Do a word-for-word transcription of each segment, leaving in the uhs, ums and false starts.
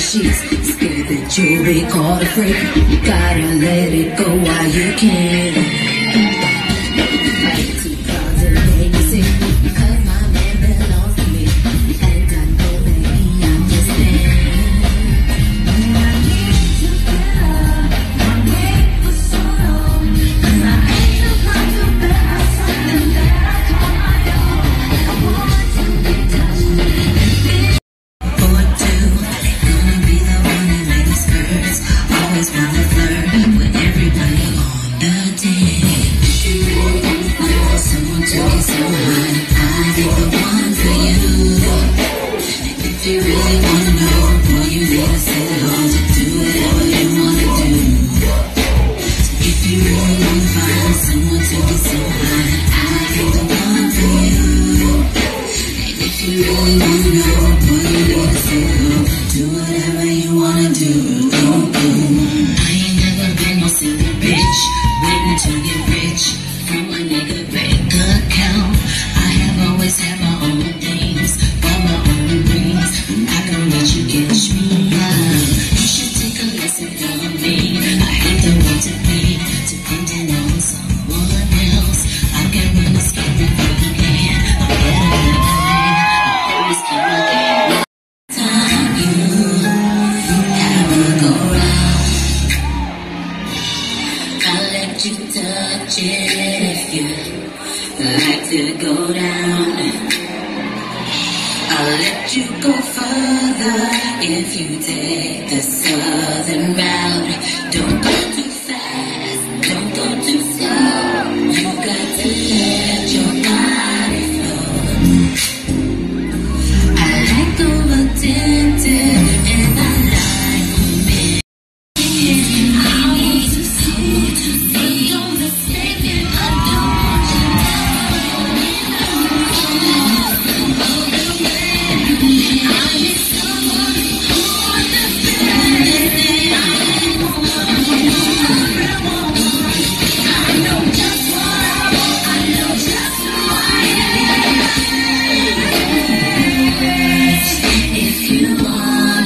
sheets. Scared that you'll be caught a freak. You gotta let it go while you can. Like two cars in a babysit, cause my man belongs to me, and I know that he understands. And I need to get up, I wait for so long, cause I ain't about to bear something that I call my own. I want to be touched and feel. For two, gonna be the one that made the skirts. Always wanna flirt with everybody on the team. Someone to get so high, I be the one for you. If you really wanna know, boy, you need to settle to do whatever you wanna do. If you really wanna find someone to get so high, I be the one for you. And if you really wanna know, boy, you need to settle to do whatever you wanna do. Oh, oh. I ain't never been no silly bitch, waiting to get rich from my nigga bank account. I have always had my own things, bought my own rings. I can let you catch me out. You should take a lesson from me. I hate the way to be dependent on someone else. I can run the scheme before you can. I'm better than the rain. I always keep my game. Time you have a go round, I'll let you touch it if you like to go down. I'll let you go further if you take the southern route. Don't go too fast, don't go too slow. You got to let your body flow. I like them attentive and I like women. I want to see you on the stage and I don't want you I need someone who understands. I know just what I want, I know just who I am. If you want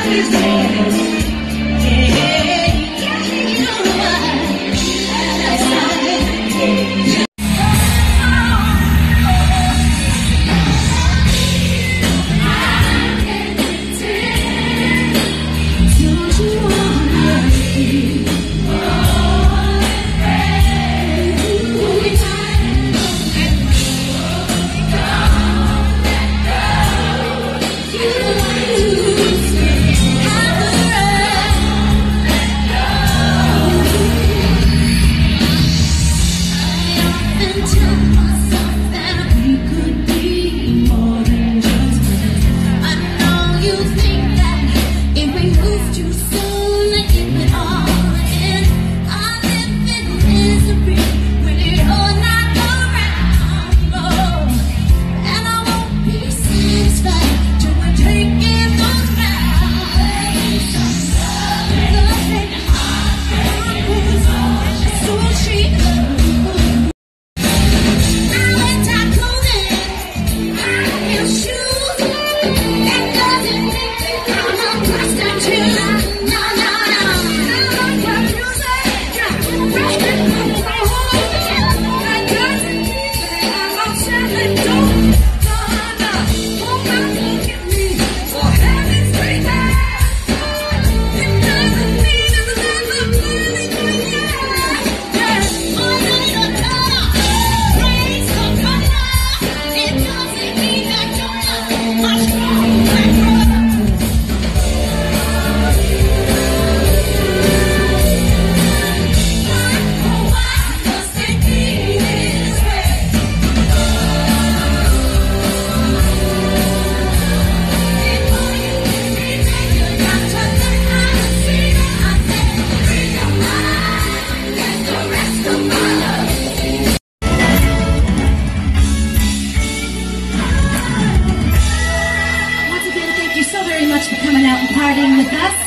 partying with us.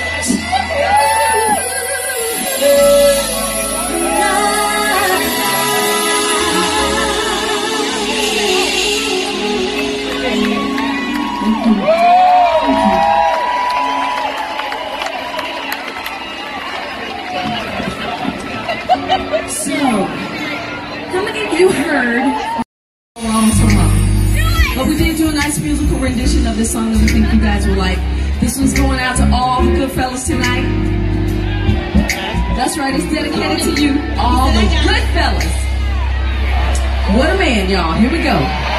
So, how many of you heard Wrong So Wrong? But we did do a nice musical rendition of this song that we think you guys will like. This one's going out to all the good fellas tonight. That's right, it's dedicated to you, all the good fellas. What a man, y'all. Here we go.